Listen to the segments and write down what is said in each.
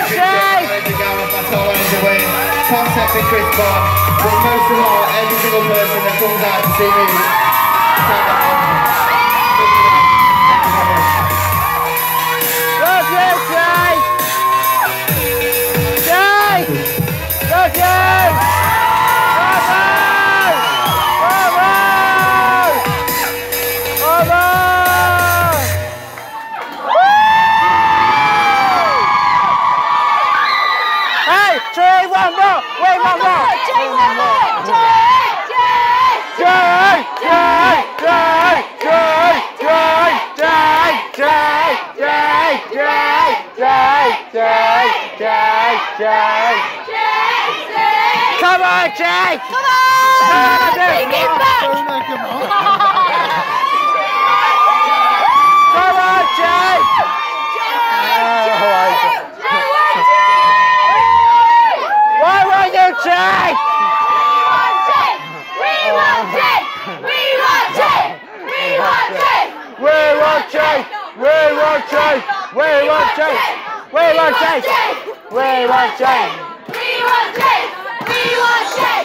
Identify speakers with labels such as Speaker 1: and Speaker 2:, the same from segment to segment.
Speaker 1: Contacting Chris Bond, but most of all, every single person that comes out to see me.
Speaker 2: Love you, Jay! Jay! Love you! Bravo! Bravo! Bravo! Hey, Jay, one more! Wait, one more!
Speaker 3: Jay, one more! Jay!
Speaker 2: Come on, Jay!
Speaker 3: Come on! Bring it back!
Speaker 2: Come on, Jay! Why won't you, Jay?
Speaker 3: We want Jay! We want Jay! We want Jay!
Speaker 2: We want Jay! We want Jay! We want Jay! We want Jay! We want Jay!
Speaker 3: We want Jay! We want Jay!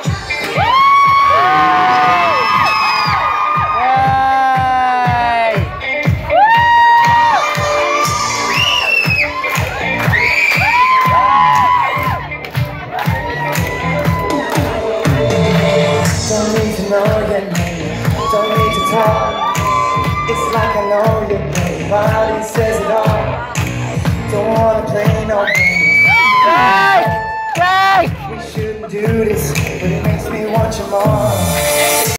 Speaker 1: Don't need to know your name, don't need to talk. It's like I know your name, body says it all. Don't wanna play no games.
Speaker 2: Jay! Jay!
Speaker 1: We shouldn't do this, but it makes me want you more.